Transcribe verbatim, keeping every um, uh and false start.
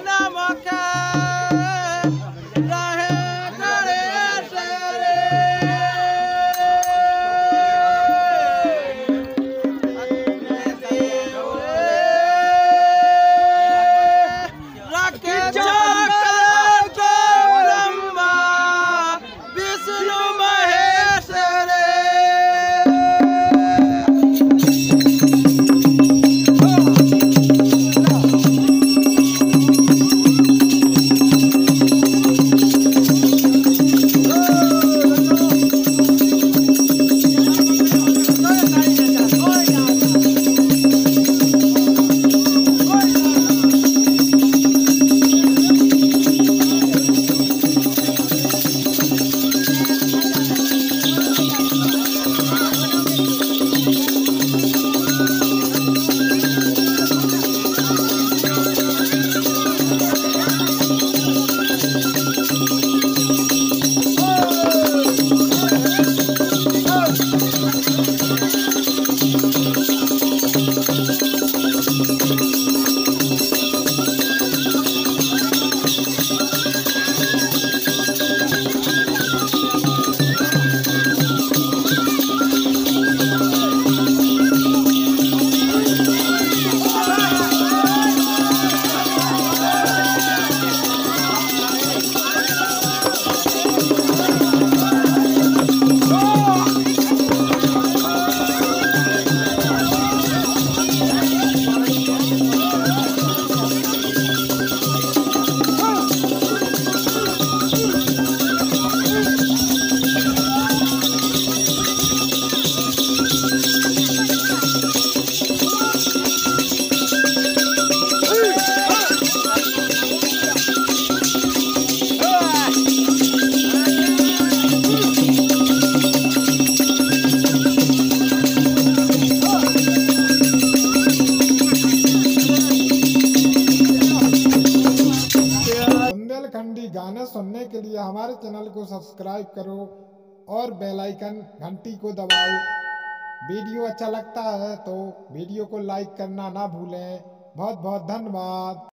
बुंदेलखंडी गाने सुनने के लिए हमारे चैनल को सब्सक्राइब करो और बेल आइकन घंटी को दबाओ। वीडियो अच्छा लगता है तो वीडियो को लाइक करना ना भूलें। बहुत बहुत धन्यवाद।